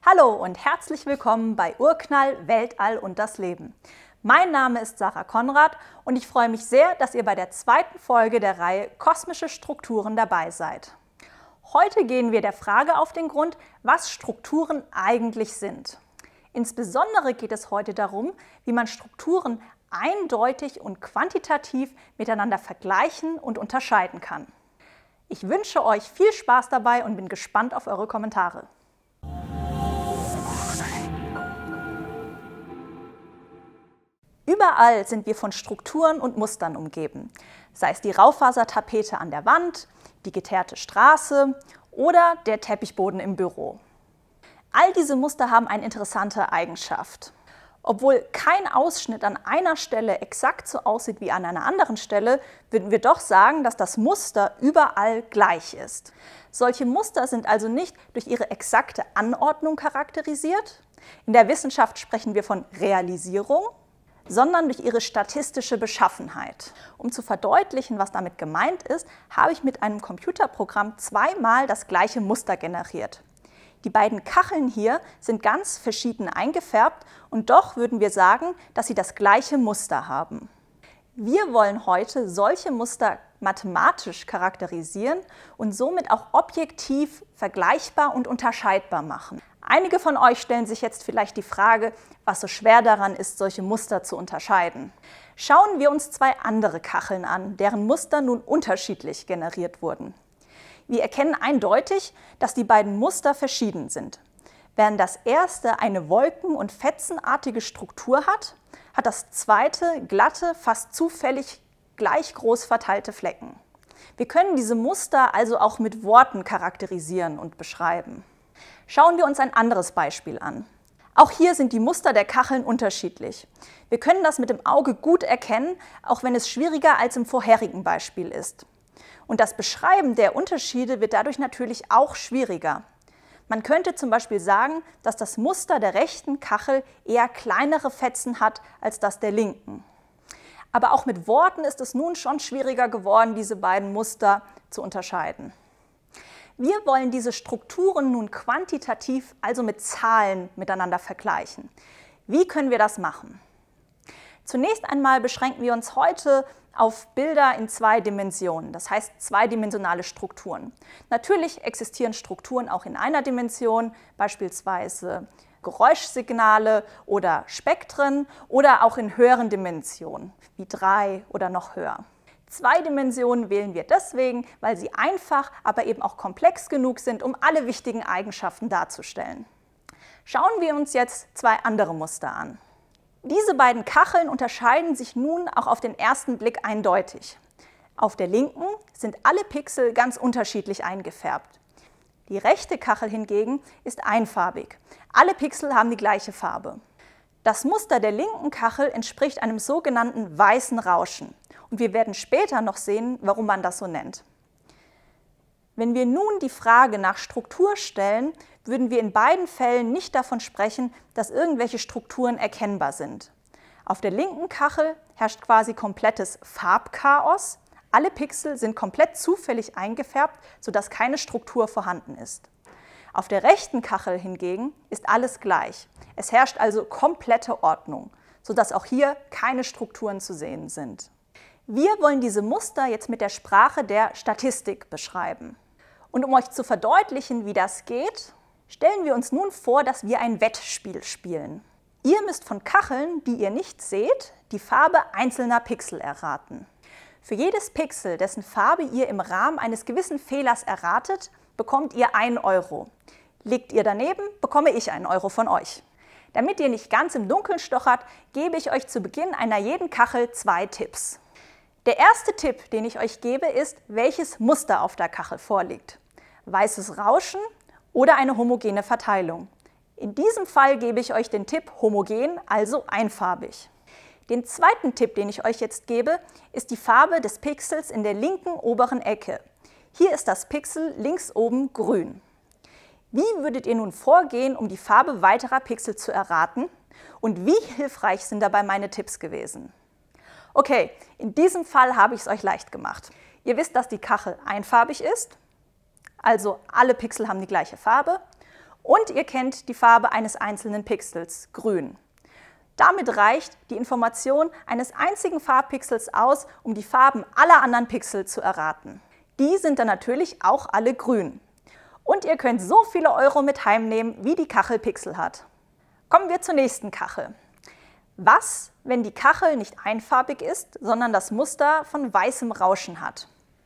Hallo und herzlich willkommen bei Urknall, Weltall und das Leben. Mein Name ist Sarah Konrad und ich freue mich sehr, dass ihr bei der zweiten Folge der Reihe Kosmische Strukturen dabei seid. Heute gehen wir der Frage auf den Grund, was Strukturen eigentlich sind. Insbesondere geht es heute darum, wie man Strukturen eindeutig und quantitativ miteinander vergleichen und unterscheiden kann. Ich wünsche euch viel Spaß dabei und bin gespannt auf eure Kommentare. Überall sind wir von Strukturen und Mustern umgeben, sei es die Raufasertapete an der Wand, die geteerte Straße oder der Teppichboden im Büro. All diese Muster haben eine interessante Eigenschaft. Obwohl kein Ausschnitt an einer Stelle exakt so aussieht wie an einer anderen Stelle, würden wir doch sagen, dass das Muster überall gleich ist. Solche Muster sind also nicht durch ihre exakte Anordnung charakterisiert. In der Wissenschaft sprechen wir von Realisierung, sondern durch ihre statistische Beschaffenheit. Um zu verdeutlichen, was damit gemeint ist, habe ich mit einem Computerprogramm zweimal das gleiche Muster generiert. Die beiden Kacheln hier sind ganz verschieden eingefärbt und doch würden wir sagen, dass sie das gleiche Muster haben. Wir wollen heute solche Muster mathematisch charakterisieren und somit auch objektiv vergleichbar und unterscheidbar machen. Einige von euch stellen sich jetzt vielleicht die Frage, was so schwer daran ist, solche Muster zu unterscheiden. Schauen wir uns zwei andere Kacheln an, deren Muster nun unterschiedlich generiert wurden. Wir erkennen eindeutig, dass die beiden Muster verschieden sind. Während das erste eine wolken- und fetzenartige Struktur hat, hat das zweite glatte, fast zufällig gleich groß verteilte Flecken. Wir können diese Muster also auch mit Worten charakterisieren und beschreiben. Schauen wir uns ein anderes Beispiel an. Auch hier sind die Muster der Kacheln unterschiedlich. Wir können das mit dem Auge gut erkennen, auch wenn es schwieriger als im vorherigen Beispiel ist. Und das Beschreiben der Unterschiede wird dadurch natürlich auch schwieriger. Man könnte zum Beispiel sagen, dass das Muster der rechten Kachel eher kleinere Fetzen hat als das der linken. Aber auch mit Worten ist es nun schon schwieriger geworden, diese beiden Muster zu unterscheiden. Wir wollen diese Strukturen nun quantitativ, also mit Zahlen, miteinander vergleichen. Wie können wir das machen? Zunächst einmal beschränken wir uns heute auf Bilder in zwei Dimensionen, das heißt zweidimensionale Strukturen. Natürlich existieren Strukturen auch in einer Dimension, beispielsweise Geräuschsignale oder Spektren oder auch in höheren Dimensionen, wie 3 oder noch höher. Zwei Dimensionen wählen wir deswegen, weil sie einfach, aber eben auch komplex genug sind, um alle wichtigen Eigenschaften darzustellen. Schauen wir uns jetzt zwei andere Muster an. Diese beiden Kacheln unterscheiden sich nun auch auf den ersten Blick eindeutig. Auf der linken sind alle Pixel ganz unterschiedlich eingefärbt. Die rechte Kachel hingegen ist einfarbig. Alle Pixel haben die gleiche Farbe. Das Muster der linken Kachel entspricht einem sogenannten weißen Rauschen. Und wir werden später noch sehen, warum man das so nennt. Wenn wir nun die Frage nach Struktur stellen, würden wir in beiden Fällen nicht davon sprechen, dass irgendwelche Strukturen erkennbar sind. Auf der linken Kachel herrscht quasi komplettes Farbchaos. Alle Pixel sind komplett zufällig eingefärbt, sodass keine Struktur vorhanden ist. Auf der rechten Kachel hingegen ist alles gleich. Es herrscht also komplette Ordnung, sodass auch hier keine Strukturen zu sehen sind. Wir wollen diese Muster jetzt mit der Sprache der Statistik beschreiben. Und um euch zu verdeutlichen, wie das geht, stellen wir uns nun vor, dass wir ein Wettspiel spielen. Ihr müsst von Kacheln, die ihr nicht seht, die Farbe einzelner Pixel erraten. Für jedes Pixel, dessen Farbe ihr im Rahmen eines gewissen Fehlers erratet, bekommt ihr 1 Euro. Liegt ihr daneben, bekomme ich 1 Euro von euch. Damit ihr nicht ganz im Dunkeln stochert, gebe ich euch zu Beginn einer jeden Kachel 2 Tipps. Der erste Tipp, den ich euch gebe, ist, welches Muster auf der Kachel vorliegt. Weißes Rauschen oder eine homogene Verteilung. In diesem Fall gebe ich euch den Tipp homogen, also einfarbig. Den zweiten Tipp, den ich euch jetzt gebe, ist die Farbe des Pixels in der linken oberen Ecke. Hier ist das Pixel links oben grün. Wie würdet ihr nun vorgehen, um die Farbe weiterer Pixel zu erraten? Und wie hilfreich sind dabei meine Tipps gewesen? Okay, in diesem Fall habe ich es euch leicht gemacht. Ihr wisst, dass die Kachel einfarbig ist, also alle Pixel haben die gleiche Farbe Und ihr kennt die Farbe eines einzelnen Pixels, grün. Damit reicht die Information eines einzigen Farbpixels aus, um die Farben aller anderen Pixel zu erraten. Die sind dann natürlich auch alle grün. Und ihr könnt so viele Euro mit heimnehmen, wie die Kachel Pixel hat. Kommen wir zur nächsten Kachel. Was, wenn die Kachel nicht einfarbig ist, sondern das Muster von weißem Rauschen hat?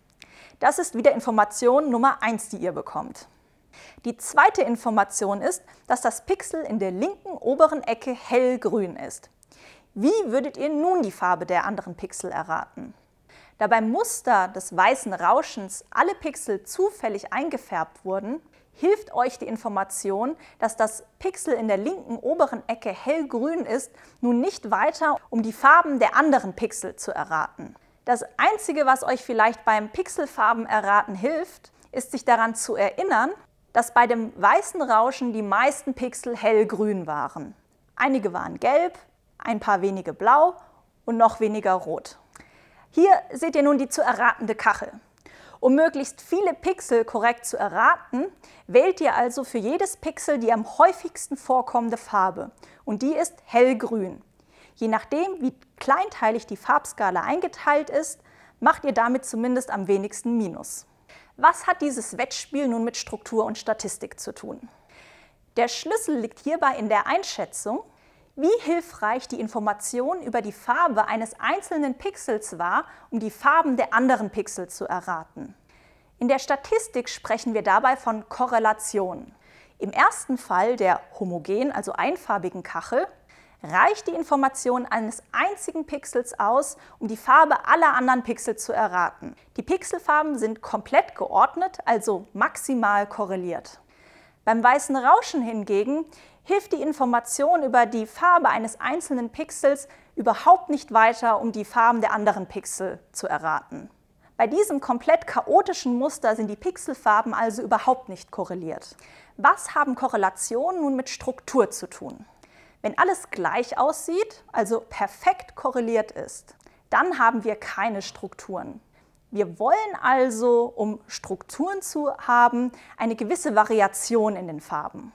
Das ist wieder Information Nummer 1, die ihr bekommt. Die zweite Information ist, dass das Pixel in der linken oberen Ecke hellgrün ist. Wie würdet ihr nun die Farbe der anderen Pixel erraten? Da beim Muster des weißen Rauschens alle Pixel zufällig eingefärbt wurden, hilft euch die Information, dass das Pixel in der linken oberen Ecke hellgrün ist, nun nicht weiter, um die Farben der anderen Pixel zu erraten. Das Einzige, was euch vielleicht beim Pixelfarben erraten hilft, ist sich daran zu erinnern, dass bei dem weißen Rauschen die meisten Pixel hellgrün waren. Einige waren gelb, ein paar wenige blau und noch weniger rot. Hier seht ihr nun die zu erratende Kachel. Um möglichst viele Pixel korrekt zu erraten, wählt ihr also für jedes Pixel die am häufigsten vorkommende Farbe. Und die ist hellgrün. Je nachdem, wie kleinteilig die Farbskala eingeteilt ist, macht ihr damit zumindest am wenigsten Minus. Was hat dieses Wettspiel nun mit Struktur und Statistik zu tun? Der Schlüssel liegt hierbei in der Einschätzung, wie hilfreich die Information über die Farbe eines einzelnen Pixels war, um die Farben der anderen Pixel zu erraten. In der Statistik sprechen wir dabei von Korrelation. Im ersten Fall der homogenen, also einfarbigen Kachel, reicht die Information eines einzigen Pixels aus, um die Farbe aller anderen Pixel zu erraten. Die Pixelfarben sind komplett geordnet, also maximal korreliert. Beim weißen Rauschen hingegen hilft die Information über die Farbe eines einzelnen Pixels überhaupt nicht weiter, um die Farben der anderen Pixel zu erraten. Bei diesem komplett chaotischen Muster sind die Pixelfarben also überhaupt nicht korreliert. Was haben Korrelationen nun mit Struktur zu tun? Wenn alles gleich aussieht, also perfekt korreliert ist, dann haben wir keine Strukturen. Wir wollen also, um Strukturen zu haben, eine gewisse Variation in den Farben.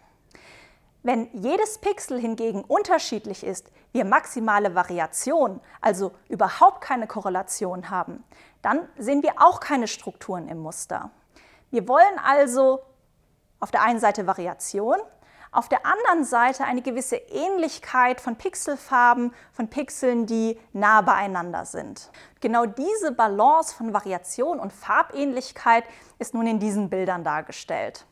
Wenn jedes Pixel hingegen unterschiedlich ist, wir maximale Variation, also überhaupt keine Korrelation haben, dann sehen wir auch keine Strukturen im Muster. Wir wollen also auf der einen Seite Variation, auf der anderen Seite eine gewisse Ähnlichkeit von Pixelfarben, von Pixeln, die nah beieinander sind. Genau diese Balance von Variation und Farbähnlichkeit ist nun in diesen Bildern dargestellt.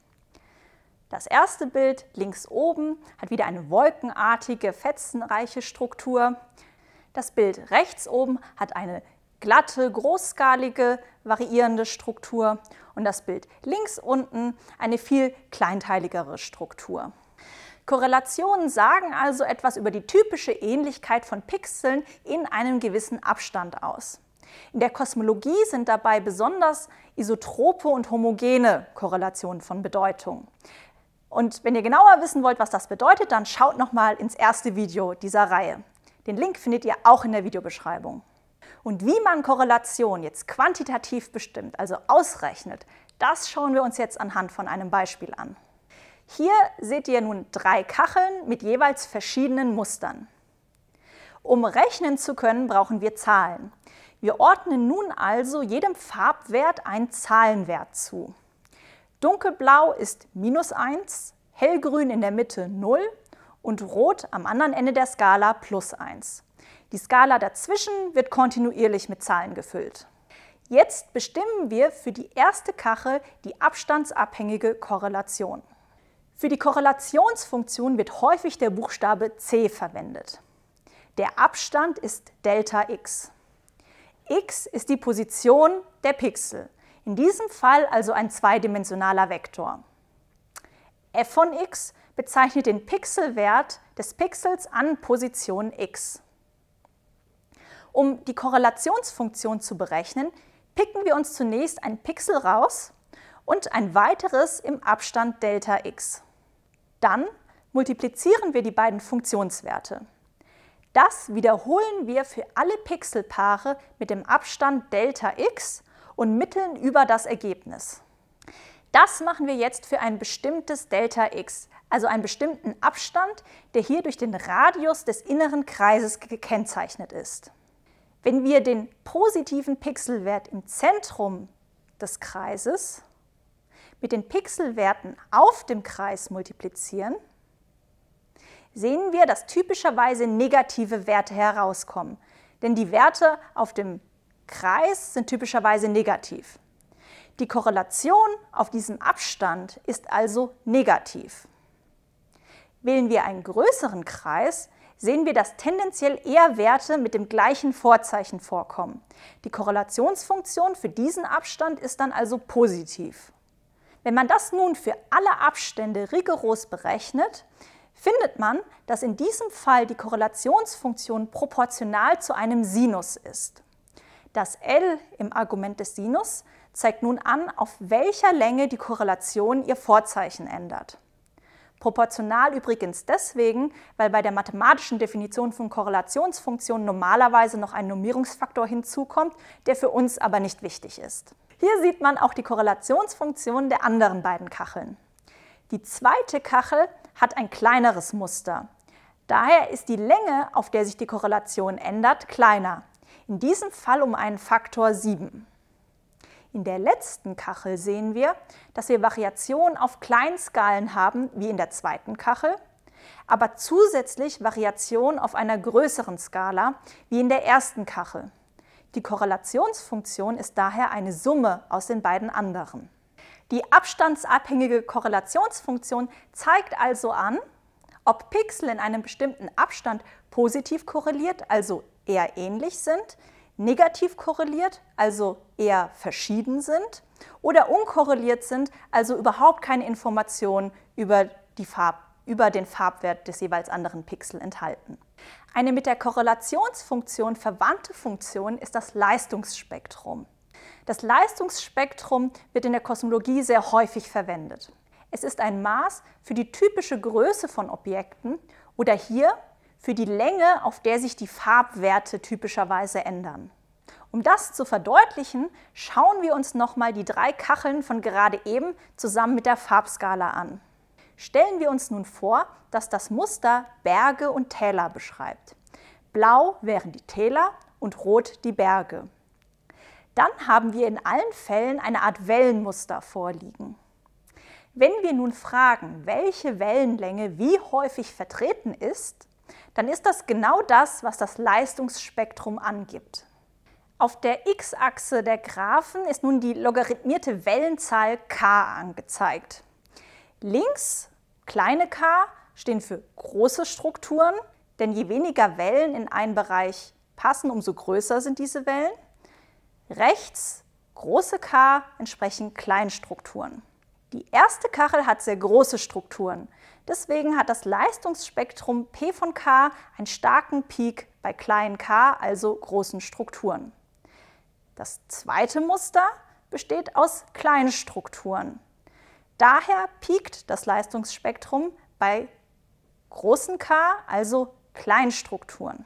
Das erste Bild links oben hat wieder eine wolkenartige, fetzenreiche Struktur. Das Bild rechts oben hat eine glatte, großskalige, variierende Struktur und das Bild links unten eine viel kleinteiligere Struktur. Korrelationen sagen also etwas über die typische Ähnlichkeit von Pixeln in einem gewissen Abstand aus. In der Kosmologie sind dabei besonders isotrope und homogene Korrelationen von Bedeutung. Und wenn ihr genauer wissen wollt, was das bedeutet, dann schaut nochmal ins erste Video dieser Reihe. Den Link findet ihr auch in der Videobeschreibung. Und wie man Korrelation jetzt quantitativ bestimmt, also ausrechnet, das schauen wir uns jetzt anhand von einem Beispiel an. Hier seht ihr nun 3 Kacheln mit jeweils verschiedenen Mustern. Um rechnen zu können, brauchen wir Zahlen. Wir ordnen nun also jedem Farbwert einen Zahlenwert zu. Dunkelblau ist -1, hellgrün in der Mitte 0 und rot am anderen Ende der Skala +1. Die Skala dazwischen wird kontinuierlich mit Zahlen gefüllt. Jetzt bestimmen wir für die erste Kachel die abstandsabhängige Korrelation. Für die Korrelationsfunktion wird häufig der Buchstabe C verwendet. Der Abstand ist Δx. X ist die Position der Pixel, in diesem Fall also ein zweidimensionaler Vektor. f von x bezeichnet den Pixelwert des Pixels an Position x. Um die Korrelationsfunktion zu berechnen, picken wir uns zunächst ein Pixel raus und ein weiteres im Abstand Δx. Dann multiplizieren wir die beiden Funktionswerte. Das wiederholen wir für alle Pixelpaare mit dem Abstand Δx und mitteln über das Ergebnis. Das machen wir jetzt für ein bestimmtes Δx, also einen bestimmten Abstand, der hier durch den Radius des inneren Kreises gekennzeichnet ist. Wenn wir den positiven Pixelwert im Zentrum des Kreises mit den Pixelwerten auf dem Kreis multiplizieren, sehen wir, dass typischerweise negative Werte herauskommen. Denn die Werte auf dem Kreis sind typischerweise negativ. Die Korrelation auf diesem Abstand ist also negativ. Wählen wir einen größeren Kreis, sehen wir, dass tendenziell eher Werte mit dem gleichen Vorzeichen vorkommen. Die Korrelationsfunktion für diesen Abstand ist dann also positiv. Wenn man das nun für alle Abstände rigoros berechnet, findet man, dass in diesem Fall die Korrelationsfunktion proportional zu einem Sinus ist. Das L im Argument des Sinus zeigt nun an, auf welcher Länge die Korrelation ihr Vorzeichen ändert. Proportional übrigens deswegen, weil bei der mathematischen Definition von Korrelationsfunktionen normalerweise noch ein Normierungsfaktor hinzukommt, der für uns aber nicht wichtig ist. Hier sieht man auch die Korrelationsfunktion der anderen beiden Kacheln. Die zweite Kachel hat ein kleineres Muster. Daher ist die Länge, auf der sich die Korrelation ändert, kleiner. In diesem Fall um einen Faktor 7. In der letzten Kachel sehen wir, dass wir Variationen auf Kleinskalen haben, wie in der zweiten Kachel, aber zusätzlich Variationen auf einer größeren Skala, wie in der ersten Kachel. Die Korrelationsfunktion ist daher eine Summe aus den beiden anderen. Die abstandsabhängige Korrelationsfunktion zeigt also an, ob Pixel in einem bestimmten Abstand positiv korreliert, also eher ähnlich sind, negativ korreliert, also eher verschieden sind, oder unkorreliert sind, also überhaupt keine Informationen über den Farbwert des jeweils anderen Pixel enthalten. Eine mit der Korrelationsfunktion verwandte Funktion ist das Leistungsspektrum. Das Leistungsspektrum wird in der Kosmologie sehr häufig verwendet. Es ist ein Maß für die typische Größe von Objekten oder hier für die Länge, auf der sich die Farbwerte typischerweise ändern. Um das zu verdeutlichen, schauen wir uns nochmal die 3 Kacheln von gerade eben zusammen mit der Farbskala an. Stellen wir uns nun vor, dass das Muster Berge und Täler beschreibt. Blau wären die Täler und rot die Berge. Dann haben wir in allen Fällen eine Art Wellenmuster vorliegen. Wenn wir nun fragen, welche Wellenlänge wie häufig vertreten ist, dann ist das genau das, was das Leistungsspektrum angibt. Auf der x-Achse der Graphen ist nun die logarithmierte Wellenzahl k angezeigt. Links, kleine k, stehen für große Strukturen, denn je weniger Wellen in einen Bereich passen, umso größer sind diese Wellen. Rechts, große k, entsprechen Kleinstrukturen. Die erste Kachel hat sehr große Strukturen. Deswegen hat das Leistungsspektrum P von k einen starken Peak bei kleinen k, also großen Strukturen. Das zweite Muster besteht aus kleinen Strukturen. Daher piekt das Leistungsspektrum bei großen k, also Kleinstrukturen.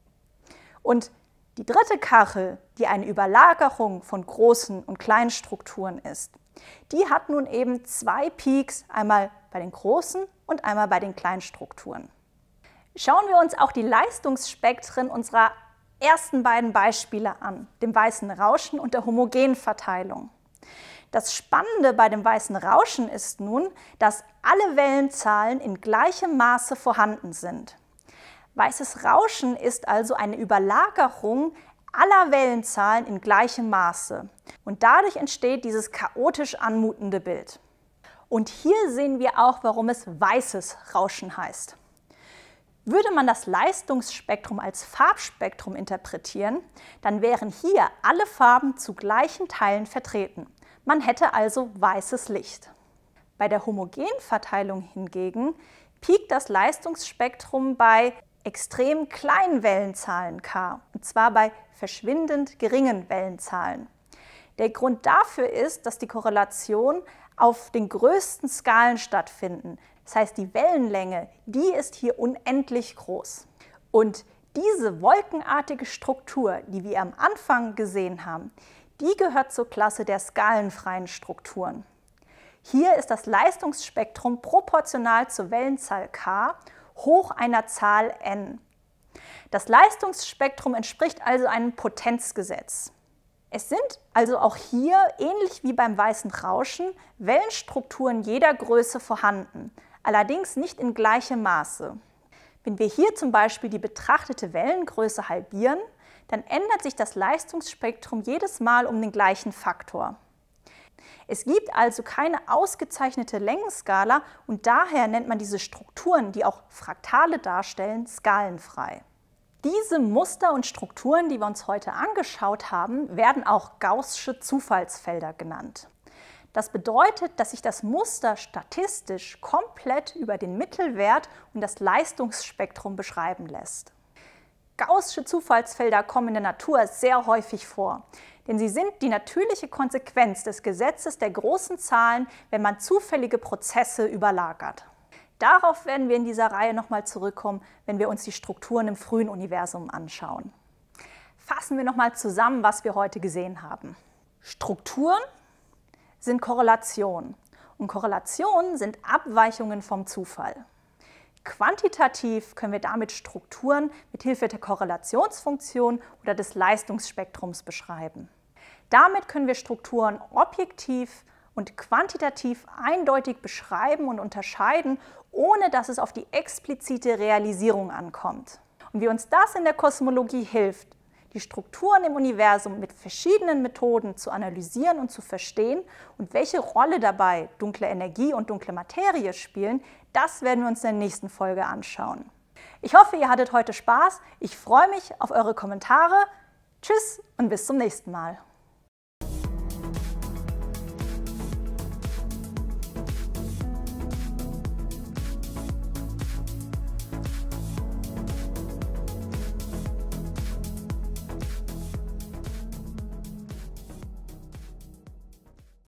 Und die dritte Kachel, die eine Überlagerung von großen und kleinen Strukturen ist, die hat nun eben 2 Peaks, einmal bei den großen und einmal bei den kleinen Strukturen. Schauen wir uns auch die Leistungsspektren unserer ersten beiden Beispiele an, dem weißen Rauschen und der Homogenverteilung. Das Spannende bei dem weißen Rauschen ist nun, dass alle Wellenzahlen in gleichem Maße vorhanden sind. Weißes Rauschen ist also eine Überlagerung aller Wellenzahlen in gleichem Maße. Und dadurch entsteht dieses chaotisch anmutende Bild. Und hier sehen wir auch, warum es weißes Rauschen heißt. Würde man das Leistungsspektrum als Farbspektrum interpretieren, dann wären hier alle Farben zu gleichen Teilen vertreten. Man hätte also weißes Licht. Bei der Homogenverteilung hingegen piekt das Leistungsspektrum bei extrem kleinen Wellenzahlen k, und zwar bei verschwindend geringen Wellenzahlen. Der Grund dafür ist, dass die Korrelation auf den größten Skalen stattfinden. Das heißt, die Wellenlänge, die ist hier unendlich groß. Und diese wolkenartige Struktur, die wir am Anfang gesehen haben, die gehört zur Klasse der skalenfreien Strukturen. Hier ist das Leistungsspektrum proportional zur Wellenzahl k hoch einer Zahl n. Das Leistungsspektrum entspricht also einem Potenzgesetz. Es sind also auch hier, ähnlich wie beim weißen Rauschen, Wellenstrukturen jeder Größe vorhanden, allerdings nicht in gleichem Maße. Wenn wir hier zum Beispiel die betrachtete Wellengröße halbieren, dann ändert sich das Leistungsspektrum jedes Mal um den gleichen Faktor. Es gibt also keine ausgezeichnete Längenskala und daher nennt man diese Strukturen, die auch Fraktale darstellen, skalenfrei. Diese Muster und Strukturen, die wir uns heute angeschaut haben, werden auch gaußsche Zufallsfelder genannt. Das bedeutet, dass sich das Muster statistisch komplett über den Mittelwert und das Leistungsspektrum beschreiben lässt. Gaußsche Zufallsfelder kommen in der Natur sehr häufig vor, denn sie sind die natürliche Konsequenz des Gesetzes der großen Zahlen, wenn man zufällige Prozesse überlagert. Darauf werden wir in dieser Reihe nochmal zurückkommen, wenn wir uns die Strukturen im frühen Universum anschauen. Fassen wir nochmal zusammen, was wir heute gesehen haben. Strukturen sind Korrelationen und Korrelationen sind Abweichungen vom Zufall. Quantitativ können wir damit Strukturen mit Hilfe der Korrelationsfunktion oder des Leistungsspektrums beschreiben. Damit können wir Strukturen objektiv und quantitativ eindeutig beschreiben und unterscheiden, ohne dass es auf die explizite Realisierung ankommt. Und wie uns das in der Kosmologie hilft, die Strukturen im Universum mit verschiedenen Methoden zu analysieren und zu verstehen und welche Rolle dabei dunkle Energie und dunkle Materie spielen, das werden wir uns in der nächsten Folge anschauen. Ich hoffe, ihr hattet heute Spaß. Ich freue mich auf eure Kommentare. Tschüss und bis zum nächsten Mal.